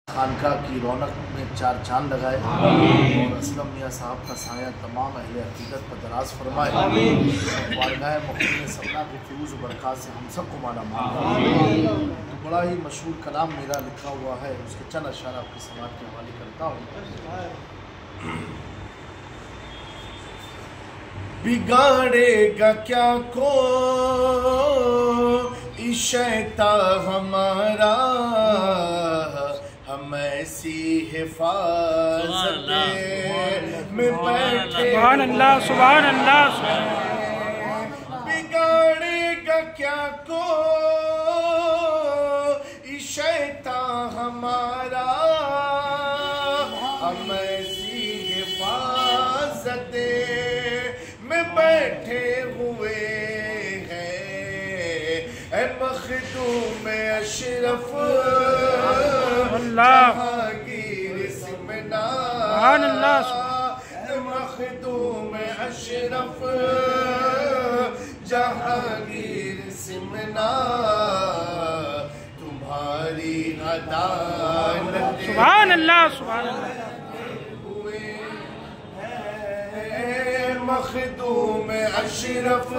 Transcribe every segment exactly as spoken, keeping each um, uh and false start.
خانقاہ کی رونق میں چار چاند لگائے اور اسلم میاں صاحب کا سایہ تمام اہل عقیدت پر دراز فرمائے. بارگاہ مقیم سبنا کی فیوز و برکات سے ہم سب کو مالا مالا. تو بڑا ہی مشہور کلام میرا لکھا ہوا ہے، اس کے چند اشعار آپ کی سماعت کے حوالے کرتا ہوں. بگاڑے گا کیا کو شیطان ہمارا، ہم ایسی حفاظت میں بیٹھے. سبحان اللہ سبحان اللہ. بگاڑے گا کیا کو شیطان ہمارا، ہم ایسی حفاظت میں بیٹھے ہوئے ہیں. اے مخدوم اشرف جہانگیر سمنا، سبحان اللہ. اے مخدوم اشرف جہانگیر سمنا، تمہاری عدالت سبحان اللہ سبحان اللہ. مخدوم اشرف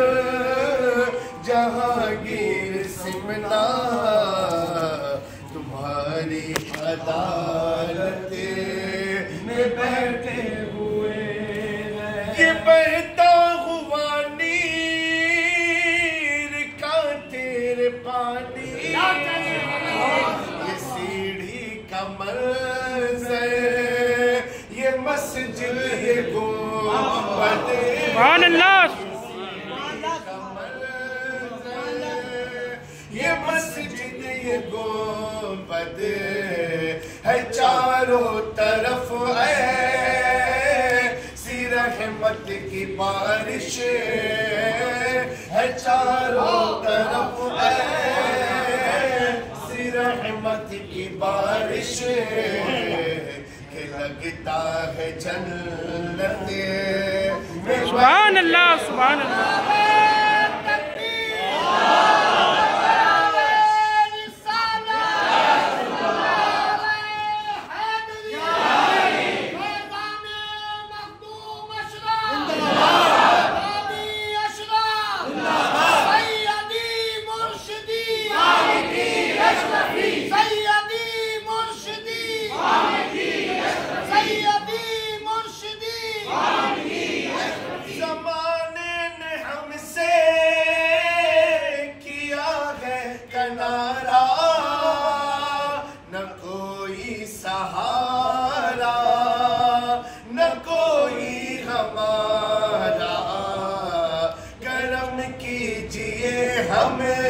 جہانگیر سمنا، تمہاری عدالت میں بیٹھے ہوئے ہیں. یہ بہتا ہوا نیر کا تیرے پانی، یہ سیڑھی کا منظر، یہ مسجد ہے گنبد، سبحان اللہ. یہ مسجد یہ گنبد ہے، چاروں طرف ایسی رحمت کی بارش ہے، چاروں طرف ایسی رحمت کی بارش کہ لگتا ہے جنت. سبحان اللہ سبحان اللہ. نہ کوئی سہارا، نہ کوئی ہمارا، کرم کیجئے ہمیں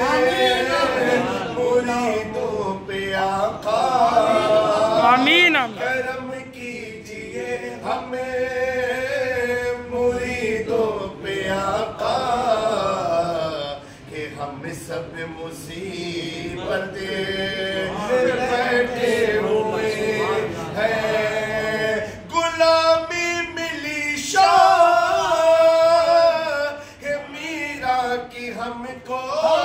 مریدوں پہ آقا. آمین. کرم کیجئے ہمیں مریدوں پہ آقا، کہ ہم سب مصیبت بیٹھے ہوئے ہیں. غلامی ملی شاہ میرا کی ہم کو،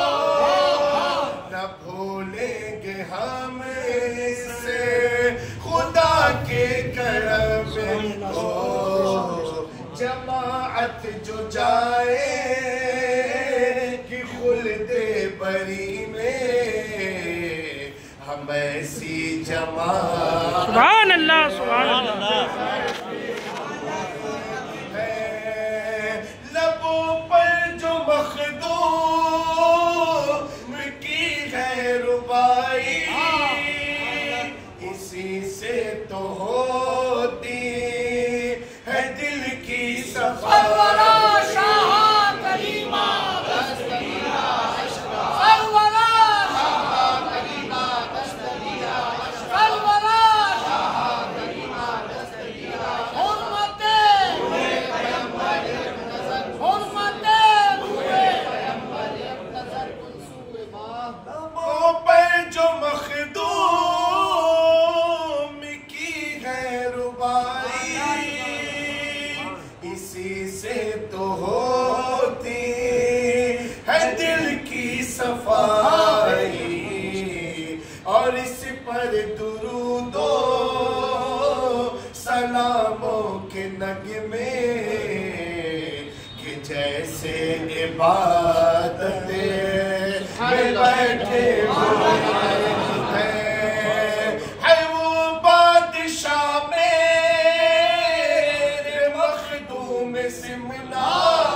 نہ بھولیں گے ہم سے خدا کے کرم کو. جماعت جو جائے کہ خلد بری میں، ہم ایسی جماعت سبحان اللہ سبحان اللہ. لبوں پر جو مخدوم کی ہے ربائی، اسی سے تو ہوتی ہے دل کی صفائی. جو مخدوم کی ہے درودو سلاموں کے نغمے کہ جیسے عبادت میں بیٹھے ہوئے ہیں، ہے وہ بادشاہ میرے مخدوم سمنا،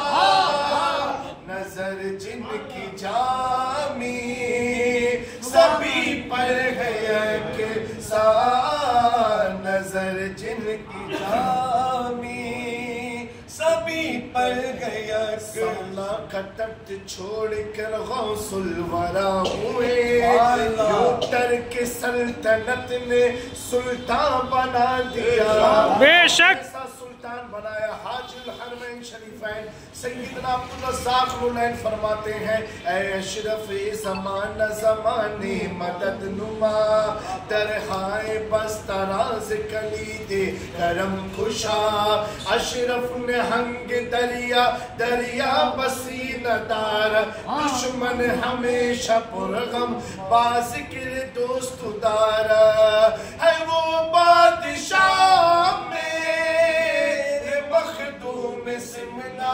نظر جن کی جامی سبھی پر ہے کہ سا، نظر جن کی جامی سبھی پر گیا سولہ کا تخت چھوڑ کر غوث الورا ہوئے، یوں ترک سلطنت نے سلطان بنا دیا، بے شک سلطان بنایا۔ حاج الحرمین شریفین سیدنا عبدالرزاق نورین فرماتے ہیں، اے اشرف زمان زمانے مدد نما، درہائے بستہ راز کلید کرم کشا، اشرف نہنگ دریا دریا بسین دار، دشمن ہمیشہ پرغم بازکر دوست دار، ہے وہ بادشاہ میرے مخدوم سمنا،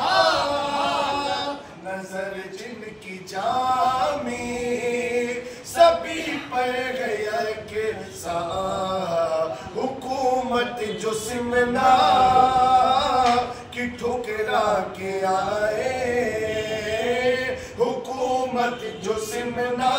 نظر جن کی جامی سبھی پر گیا کہ سا، حکومت جو سمنا کی ٹھکرا کے آئے، حکومت جو سمنا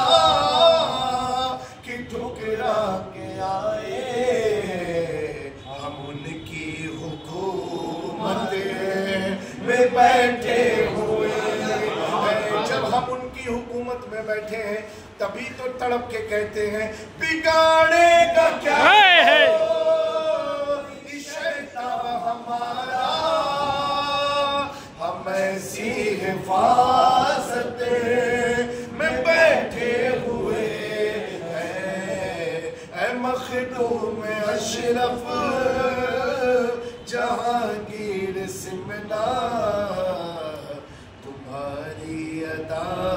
کی ٹھکرا کے آئے، ہم ان کی حکومت میں بیٹھے ہوئے ہیں۔ جب ہم ان کی حکومت میں بیٹھے ہیں تبھی تو تڑپ کے کہتے ہیں، بگاڑے گا کیا شیطان ہمارا، ہم ایسی حفاظت میں بیٹھے ہوئے ہیں، اے مخدوم اشرف جہانگیر سمنا، تمہاری ادا